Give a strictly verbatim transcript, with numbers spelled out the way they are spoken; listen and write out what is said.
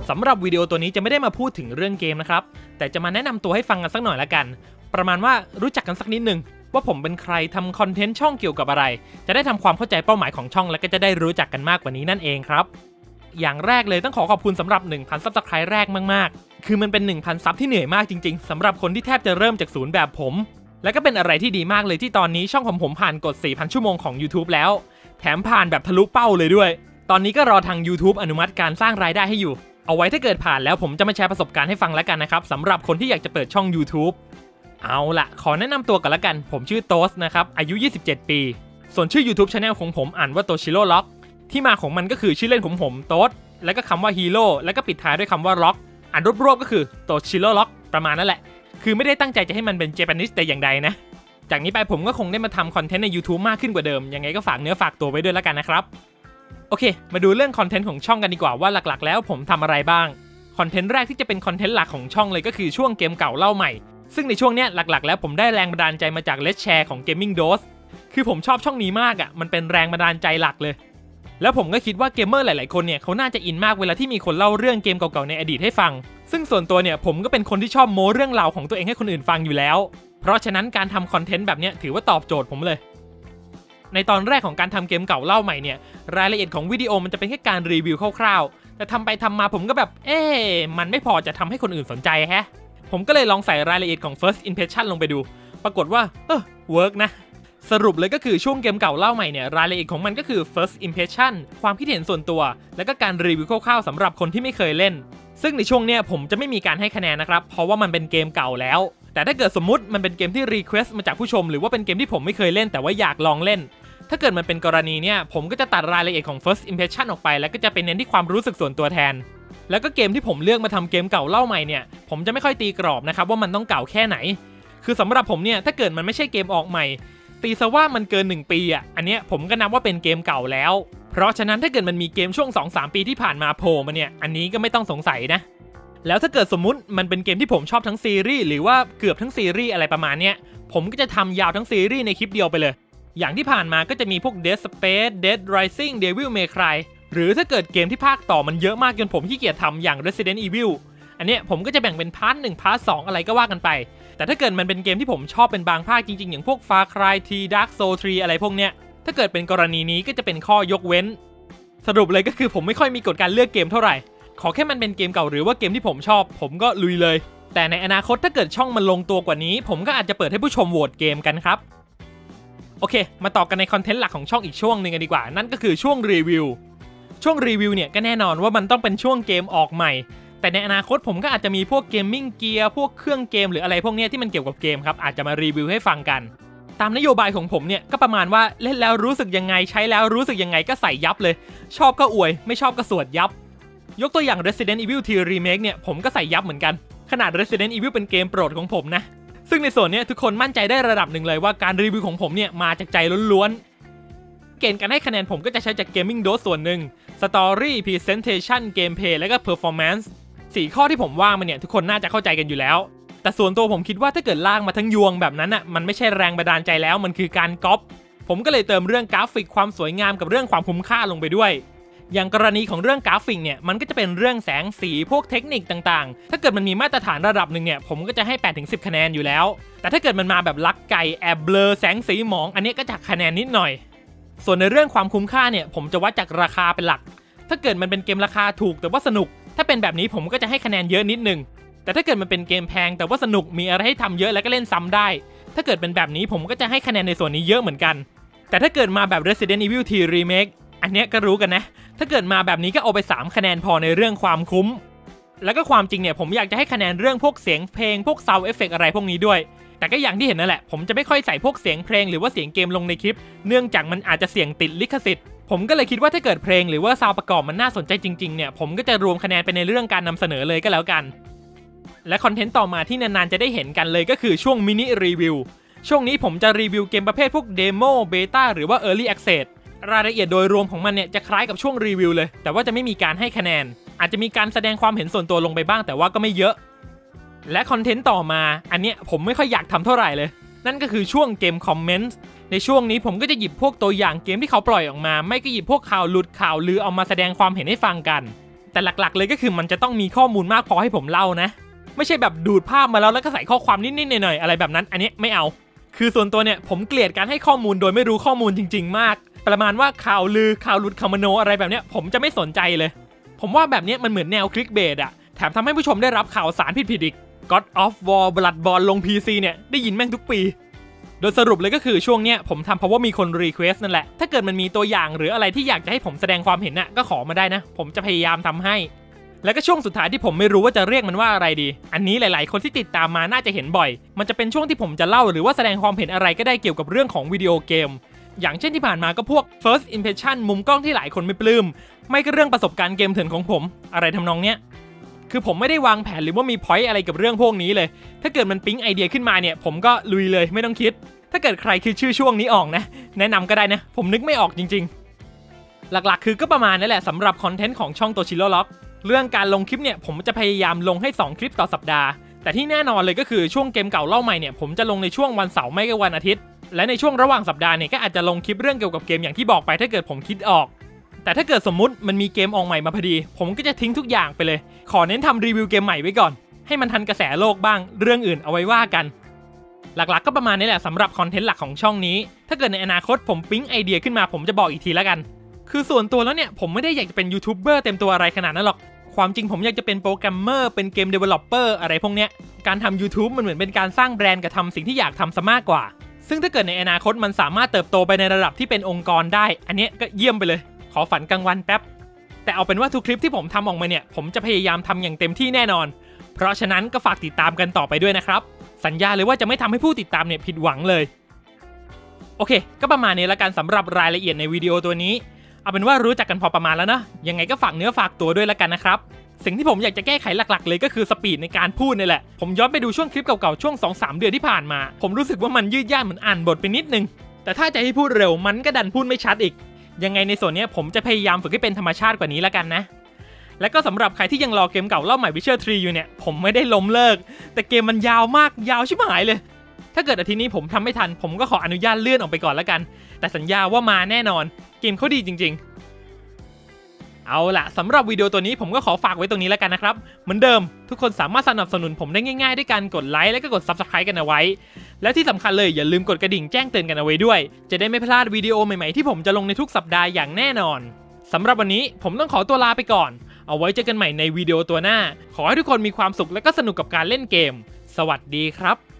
สำหรับวิดีโอตัวนี้จะไม่ได้มาพูดถึงเรื่องเกมนะครับแต่จะมาแนะนำตัวให้ฟังกันสักหน่อยละกันประมาณว่ารู้จักกันสักนิดนึงว่าผมเป็นใครทำคอนเทนต์ช่องเกี่ยวกับอะไรจะได้ทำความเข้าใจเป้าหมายของช่องและก็จะได้รู้จักกันมากกว่านี้นั่นเองครับอย่างแรกเลยต้องขอขอบคุณสำหรับ หนึ่งพัน ซับสไครบ์แรกมากๆคือมันเป็น หนึ่งพัน ซับที่เหนื่อยมากจริงๆสำหรับคนที่แทบจะเริ่มจากศูนย์แบบผมและก็เป็นอะไรที่ดีมากเลยที่ตอนนี้ช่องของผมผ่านกฎ สี่พัน ชั่วโมงของ YouTube แล้วแถมผ่านแบบทะลุเป้าเลยด้วยตอนนี้ก็รอทาง YouTube อนุมัติการสร้างรายได้ให้อยู่เอาไว้ถ้าเกิดผ่านแล้วผมจะมาแชร์ประสบการณ์ให้ฟังแล้วกันนะครับสำหรับคนที่อยากจะเปิดช่อง YouTube เอาล่ะขอแนะนำตัวกันละกันผมชื่อโตสนะครับอายุยี่สิบเจ็ดปีส่วนชื่อ YouTube Channel ของผมอ่านว่าโตชิโร่ล็อกที่มาของมันก็คือชื่อเล่นของผมโตสแล้วก็คำว่าฮีโร่แล้วก็ปิดท้ายด้วยคำว่าล็อกอ่านรวบๆก็คือโตชิโร่ล็อกประมาณนั้นแหละคือไม่ได้ตั้งใจจะให้มันเป็นเจแปนิสแต่อย่างใดนะจากนี้ไปผมก็คงได้มาทำคอนเทนต์ใน YouTube มากขึ้นกว่าเดิมยังไงก็ฝากเนื้อฝากตัวไว้ด้วยแล้วกันนะครับโอเคมาดูเรื่องคอนเทนต์ของช่องกันดีกว่าว่าหลักๆแล้วผมทำอะไรบ้างคอนเทนต์แรกที่จะเป็นคอนเทนต์หลักของช่องเลยก็คือช่วงเกมเก่าเล่าใหม่ซึ่งในช่วงเนี้ยหลักๆแล้วผมได้แรงบันดาลใจมาจาก Let's Share ของ Gaming Dose คือผมชอบช่องนี้มากอ่ะมันเป็นแรงบันดาลใจหลักเลยแล้วผมก็คิดว่าเกมเมอร์หลายๆคนเนี่ยเขาน่าจะอินมากเวลาที่มีคนเล่าเรื่องเกมเก่าๆในอดีตให้ฟังซึ่งส่วนตัวเนี่ยผมก็เป็นคนที่ชอบโม้เรื่องราวของตัวเองให้คนอื่นฟังอยู่แล้วเพราะฉะนั้นการทำคอนเทนต์แบบเนี้ยถือว่าตอบโจทย์ผมเลยในตอนแรกของการทำเกมเก่าเล่าใหม่เนี่ยรายละเอียดของวิดีโอมันจะเป็นแค่การรีวิวคร่าวๆแต่ทำไปทำมาผมก็แบบเอ๊ะมันไม่พอจะทำให้คนอื่นสนใจแฮะผมก็เลยลองใส่รายละเอียดของ first impression ลงไปดูปรากฏว่าเออเวิร์กนะสรุปเลยก็คือช่วงเกมเก่าเล่าใหม่เนี่ยรายละเอียดของมันก็คือ first impression ความคิดเห็นส่วนตัวแล้วก็การรีวิวคร่าวๆสำหรับคนที่ไม่เคยเล่นซึ่งในช่วงเนี้ยผมจะไม่มีการให้คะแนนนะครับเพราะว่ามันเป็นเกมเก่าแล้วแต่ถ้าเกิดสมมุติมันเป็นเกมที่รีเควสต์มาจากผู้ชมหรือว่าเป็นเกมที่ผมไม่เคยเล่นแต่ว่าอยากลองเล่นถ้าเกิดมันเป็นกรณีเนี่ยผมก็จะตัดรายละเอียดของ first impression ออกไปแล้วก็จะไปเน้นที่ความรู้สึกส่วนตัวแทนแล้วก็เกมที่ผมเลือกมาทำเกมเก่าเล่าใหม่เนี่ยผมจะไม่ค่อยตีกรอบนะครับว่ามันต้องเก่าแค่ไหนคือสำหรับผมเนี่ยถ้าเกิดมันไม่ใช่เกมออกใหม่ตีซะว่ามันเกินหนึ่งปีอ่ะอันเนี้ยผมก็นับว่าเป็นเกมเก่าแล้วเพราะฉะนั้นถ้าเกิดมันมีเกมช่วง สองถึงสาม ปีที่ผ่านมาโผล่มาเนี่ยอันนี้ก็ไม่ต้องสงสัยนะแล้วถ้าเกิดสมมุติมันเป็นเกมที่ผมชอบทั้งซีรีส์หรือว่าเกือบทั้งซีรีส์อะไรประมาณเนี้ยผมก็จะทำยาวทั้งซีรีส์ในคลิปเดียวไปเลยอย่างที่ผ่านมาก็จะมีพวก Dead Space Dead Rising Devil May Cry หรือถ้าเกิดเกมที่ภาคต่อมันเยอะมากจนผมขี้เกียจทำอย่าง Resident Evil อันเนี้ยผมก็จะแบ่งเป็นพาร์ทหนึ่งพาร์ทสองอะไรก็ว่ากันไปแต่ถ้าเกิดมันเป็นเกมที่ผมชอบเป็นบางภาคจริงๆอย่างพวก Far Cry ทรี Dark Souls ทรีอะไรพวกเนี้ยถ้าเกิดเป็นกรณีนี้ก็จะเป็นข้อยกเว้นสรุปเลยก็คือผมไม่ค่อยมีกฎการเลือกเกมเท่าไหร่ขอแค่มันเป็นเกมเก่าหรือว่าเกมที่ผมชอบผมก็ลุยเลยแต่ในอนาคตถ้าเกิดช่องมันลงตัวกว่านี้ผมก็อาจจะเปิดให้ผู้ชมโหวตเกมกันครับโอเคมาต่อกันในคอนเทนต์หลักของช่องอีกช่วงหนึ่งกันดีกว่านั่นก็คือช่วงรีวิวช่วงรีวิวเนี่ยก็แน่นอนว่ามันต้องเป็นช่วงเกมออกใหม่แต่ในอนาคตผมก็อาจจะมีพวกเกมมิ่งเกียร์พวกเครื่องเกมหรืออะไรพวกนี้ที่มันเกี่ยวกับเกมครับอาจจะมารีวิวให้ฟังกันตามนโยบายของผมเนี่ยก็ประมาณว่าเล่นแล้วรู้สึกยังไงใช้แล้วรู้สึกยังไงก็ใส่ยับเลยชอบก็อวยไม่ชอบก็สวดยับยกตัวอย่าง Resident Evil ทรี Remake เนี่ยผมก็ใส่ยับเหมือนกันขนาด Resident Evil เป็นเกมโปรดของผมนะซึ่งในส่วนนี้ทุกคนมั่นใจได้ระดับหนึ่งเลยว่าการรีวิวของผมเนี่ยมาจากใจล้วนๆเกณฑ์การให้คะแนนผมก็จะใช้จาก Gaming Dose ส่วนหนึ่ง Story Presentation Gameplay และก็ Performance สี่ข้อที่ผมว่างมาเนี่ยทุกคนน่าจะเข้าใจกันอยู่แล้วแต่ส่วนตัวผมคิดว่าถ้าเกิดลากมาทั้งยวงแบบนั้นอ่ะมันไม่ใช่แรงบันดาลใจแล้วมันคือการก๊อปผมก็เลยเติมเรื่องกราฟิกความสวยงามกับเรื่องความคุ้มค่าลงไปด้วยอย่างกรณีของเรื่องกราฟิกเนี่ยมันก็จะเป็นเรื่องแสงสีพวกเทคนิคต่างๆถ้าเกิดมันมีมาตรฐานระดับหนึ่งเนี่ยผมก็จะให้ แปดถึงสิบ คะแนนอยู่แล้วแต่ถ้าเกิดมันมาแบบลักไก่แอบเบลอแสงสีหมองอันนี้ก็จะคะแนนนิดหน่อยส่วนในเรื่องความคุ้มค่าเนี่ยผมจะวัดจากราคาเป็นหลักถ้าเกิดมันเป็นเกมราคาถูกแต่ว่าสนุกถ้าเป็นแบบนี้ผมก็จะให้คะแนนเยอะนิดนึงแต่ถ้าเกิดมันเป็นเกมแพงแต่ว่าสนุกมีอะไรให้ทำเยอะแล้วก็เล่นซ้ำได้ถ้าเกิดเป็นแบบนี้ผมก็จะให้คะแนนในส่วนนี้เยอะเหมือนกันแต่ถ้าเกิดมาแบบ Resident Evil ทรี Remake อันเนี้ยก็รู้กันนะถ้าเกิดมาแบบนี้ก็เอาไปสามคะแนนพอในเรื่องความคุ้มแล้วก็ความจริงเนี่ยผมอยากจะให้คะแนนเรื่องพวกเสียงเพลงพวก Sound Effect อะไรพวกนี้ด้วยแต่ก็อย่างที่เห็นนั่นแหละผมจะไม่ค่อยใส่พวกเสียงเพลงหรือว่าเสียงเกมลงในคลิปเนื่องจากมันอาจจะเสี่ยงติดลิขสิทธิ์ผมก็เลยคิดว่าถ้าเกิดเพลงหรือว่าซาวด์ประกอบมันน่าสนใจจริงๆเนี่ยผมก็จะรวมคะแนนไปในเรื่องการนำเสนอเลยก็แล้วกันและคอนเทนต์ต่อมาที่นานๆจะได้เห็นกันเลยก็คือช่วงมินิรีวิวช่วงนี้ผมจะรีวิวเกมประเภทพวกเดโมเบต้าหรือว่า Early Access รายละเอียดโดยรวมของมันเนี่ยจะคล้ายกับช่วงรีวิวเลยแต่ว่าจะไม่มีการให้คะแนนอาจจะมีการแสดงความเห็นส่วนตัวลงไปบ้างแต่ว่าก็ไม่เยอะและคอนเทนต์ต่อมาอันเนี้ยผมไม่ค่อยอยากทำเท่าไหร่เลยนั่นก็คือช่วงเกมคอมเมนต์ในช่วงนี้ผมก็จะหยิบพวกตัวอย่างเกมที่เขาปล่อยออกมาไม่ก็หยิบพวกข่าวหลุดข่าวลือเอามาแสดงความเห็นให้ฟังกันแต่หลักๆเลยก็คือมันจะต้องมีข้อมูลมากพอให้ผมเล่านะไม่ใช่แบบดูดภาพมาแล้วแล้วก็ใส่ข้อความนิดๆหน่อยๆอะไรแบบนั้นอันนี้ไม่เอาคือส่วนตัวเนี่ยผมเกลียดการให้ข้อมูลโดยไม่รู้ข้อมูลจริงๆมากประมาณว่าข่าวลือข่าวหลุดข่าวมโนอะไรแบบเนี้ยผมจะไม่สนใจเลยผมว่าแบบนี้มันเหมือนแนวคลิกเบสอะแถมทำให้ผู้ชมได้รับข่าวสารผิดๆอีก God of War Bloodborne ลง พี ซี เนี่ยได้ยินแม่งทุกปีโดยสรุปเลยก็คือช่วงเนี้ยผมทำเพราะว่ามีคนรีเควสนั่นแหละถ้าเกิดมันมีตัวอย่างหรืออะไรที่อยากจะให้ผมแสดงความเห็นน่ะก็ขอมาได้นะผมจะพยายามทำให้แล้วก็ช่วงสุดท้ายที่ผมไม่รู้ว่าจะเรียกมันว่าอะไรดีอันนี้หลายๆคนที่ติดตามมาน่าจะเห็นบ่อยมันจะเป็นช่วงที่ผมจะเล่าหรือว่าแสดงความเห็นอะไรก็ได้เกี่ยวกับเรื่องของวิดีโอเกมอย่างเช่นที่ผ่านมาก็พวก first impression มุมกล้องที่หลายคนไม่ปลื้มไม่ก็เรื่องประสบการณ์เกมเถื่อนของผมอะไรทำนองเนี้ยคือผมไม่ได้วางแผนหรือว่ามี point อะไรกับเรื่องพวกนี้เลยถ้าเกิดมันปิ๊งไอเดียขึ้นมาเนี่ยผมก็ลุยเลยไม่ต้องคิดถ้าเกิดใครคิดชื่อช่วงนี้ออกนะแนะนำก็ได้นะผมนึกไม่ออกจริงๆหลักๆคือก็ประมาณนั่นแหละสำหรับคอนเทนต์ของช่องโตชิโร่ล็อกเรื่องการลงคลิปเนี่ยผมจะพยายามลงให้สองคลิปต่อสัปดาห์แต่ที่แน่นอนเลยก็คือช่วงเกมเก่าเล่าใหม่เนี่ยผมจะลงในช่วงวันเสาร์ไม่ก็วันอาทิตย์และในช่วงระหว่างสัปดาห์เนี่ยก็อาจจะลงคลิปเรื่องเกี่ยวกับเกมอย่างที่บอกไปถ้าเกิดผมคิดออกแต่ถ้าเกิดสมมุติมันมีเกมออกใหม่มาพอดีผมก็จะทิ้งทุกอย่างไปเลยขอเน้นทำรีวิวเกมใหม่ไว้ก่อนให้มันทันกระแสโลกบ้างเรื่องอื่นเอาไว้ว่ากันหลักๆก็ประมาณนี้แหละสำหรับคอนเทนต์หลักของช่องนี้ถ้าเกิดในอนาคตผมปิ๊งไอเดียขึ้นมาผมจะบอกอีกทีแล้วกันคือส่วนตัวแล้วเนี่ยผมไม่ได้อยากจะเป็นยูทูบเบอร์เต็มตัวอะไรขนาดนั้นหรอกความจริงผมอยากจะเป็นโปรแกรมเมอร์เป็นเกมเดเวลลอปเปอร์อะไรพวกเนี้ยการทำ YouTube มันเหมือนเป็นการสร้างแบรนด์กับทำสิ่งที่อยากทำซะมากกว่าซึ่งถ้าเกิดในอนาคตมันสามารถเติบโตไปในระดับที่เป็นองค์กรได้อันนี้ก็เยี่ยมไปเลยขอฝันกลางวันแป๊บแต่เอาเป็นว่าทุกคลิปที่ผมทำออกมาเนี่ยผมจะพยายามทำอย่างเต็มที่แน่นอนเพราะฉะนั้นก็ฝากติดตามกันต่อไปด้วยนะครับสัญญาเลยว่าจะไม่ทำให้ผู้ติดตามเนี่ยผิดหวังเลยโอเคก็ประมาณนี้แล้วกันสำหรับรายละเอียดในวิดีโอตัวนี้เอาเป็นว่ารู้จักกันพอประมาณแล้วนะยังไงก็ฝากเนื้อฝากตัวด้วยแล้วกันนะครับสิ่งที่ผมอยากจะแก้ไขหลักๆเลยก็คือสปีดในการพูดนี่แหละผมย้อนไปดูช่วงคลิปเก่าๆช่วง สองสาม เดือนที่ผ่านมาผมรู้สึกว่ามันยืดยาดเหมือนอ่านบทไปนิดนึงแต่ถ้าจะให้พูดเร็วมันก็ดันพูดไม่ชัดอีกยังไงในส่วนนี้ผมจะพยายามฝึกให้เป็นธรรมชาติกว่านี้แล้วกันนะและก็สำหรับใครที่ยังรอเกมเก่าเล่าใหม่ Witcher ทรีอยู่เนี่ยผมไม่ได้ล้มเลิกแต่เกมมันยาวมากยาวชิบหายเลยถ้าเกิดอาทิตย์นี้ผมทำไม่ทันผมก็ขออนุญาตเลื่อนออกไปก่อนแล้วกันแต่สัญญาว่ามาแน่นอนเกมเขาดีจริงๆเอาล่ะสำหรับวิดีโอตัวนี้ผมก็ขอฝากไว้ตรงนี้แล้วกันนะครับเหมือนเดิมทุกคนสามารถสนับสนุนผมได้ง่ายๆด้วยการกดไลค์และก็กด ซับสไครบ์ กันเอาไว้และที่สำคัญเลยอย่าลืมกดกระดิ่งแจ้งเตือนกันเอาไว้ด้วยจะได้ไม่พลาดวิดีโอใหม่ๆที่ผมจะลงในทุกสัปดาห์อย่างแน่นอนสำหรับวันนี้ผมต้องขอตัวลาไปก่อนเอาไว้เจอกันใหม่ในวิดีโอตัวหน้าขอให้ทุกคนมีความสุขและก็สนุกกับการเล่นเกมสวัสดีครับ